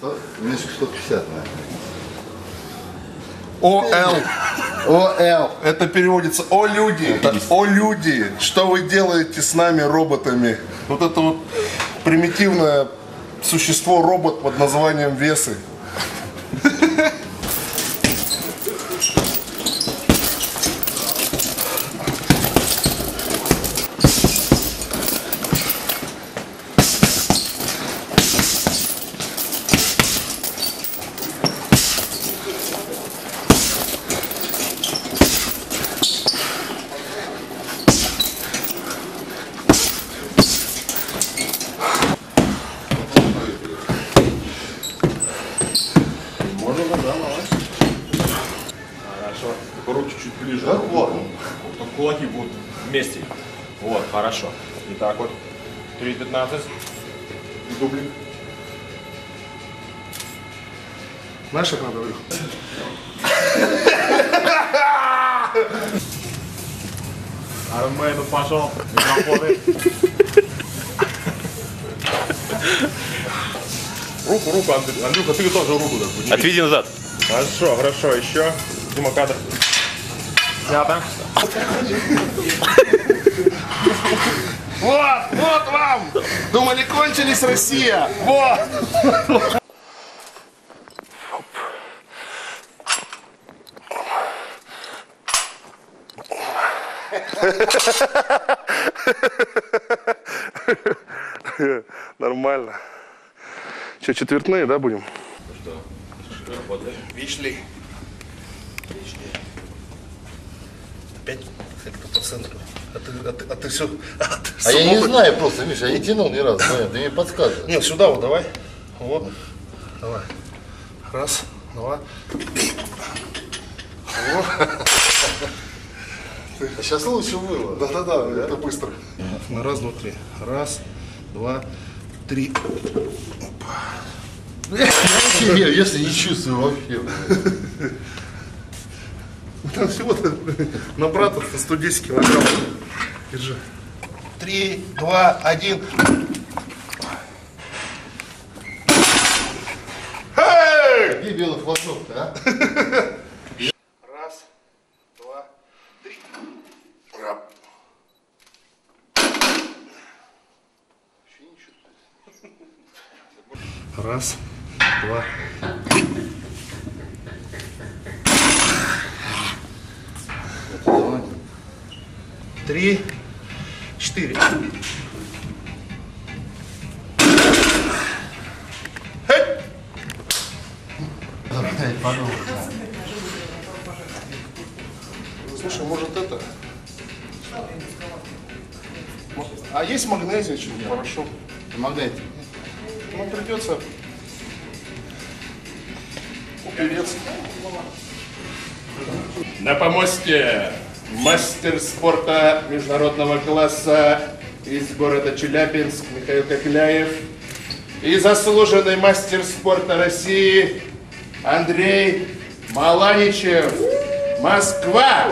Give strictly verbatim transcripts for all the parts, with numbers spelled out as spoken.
Меньше сто пятьдесят, О Л. О Л. Это переводится «О люди». Это «О люди». Что вы делаете с нами, роботами? Вот это вот примитивное существо, робот под названием весы. Хорошо. Руки чуть ближе. Так вот. Тут кулаки будут вместе. Вот, хорошо. И так вот. три пятнадцать. Дублик. Знаешь, как надо? Армейну пошел. Микрофоны. Руку, руку, Андрюха, ты тоже руку так подними. Отведи назад. Хорошо, хорошо, еще. Дима, кадр. Снято. Вот, вот вам! Думали, кончились, Россия? Вот! Нормально. Че, четвертные, да, будем? Вишли. Опять по центру. А ты, а ты, а ты все. А, ты А я не знаю просто, Миша, я не тянул ни разу, понятно, ты мне подсказываешь. Нет, сюда вот давай. Вот. Давай. Раз, два. А сейчас лучше было. Да-да-да, это быстро. На раз, два, три. Раз, два, три. Я если не чувствую вообще. Там всего-то на брата сто десять килограмм. Держи. Три, два, один. Где белый флажок-то, а? Раз, два, три. Раз, два, три. Три, четыре. Слушай, может это? А есть магнезия, что ли? Хорошо. Помогайте. Ну, придется упереться. На помосте мастер спорта международного класса из города Челябинск Михаил Кокляев и заслуженный мастер спорта России Андрей Маланичев. Москва!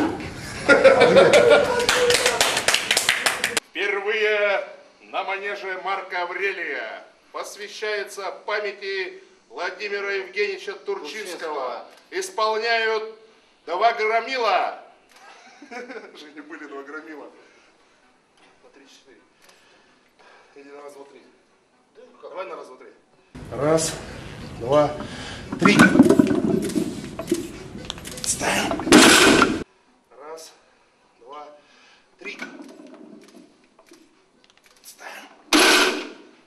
Впервые на манеже Марка Аврелия посвящается памяти Владимира Евгеньевича Турчинского. Исполняют два громила. Женя, были два громила. На три, четыре. Или на раз, два, три. Давай на раз, два, три. Раз, два, три. Ставим. Раз, два, три. Ставим.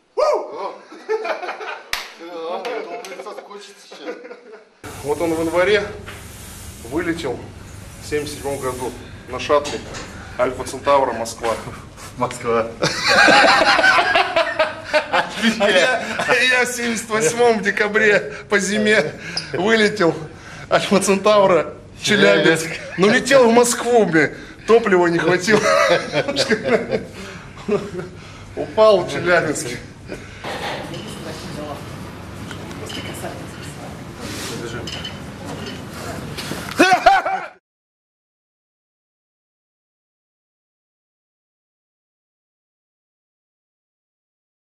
Вот он в январе вылетел в семьдесят седьмом году на шаттле Альфа Центавра, Москва. Москва. А я, а я в семьдесят восьмом в декабре по зиме вылетел Альфа Центавра, Челябинск. Ну летел в Москву, мне топлива не хватило. Упал в Челябинске.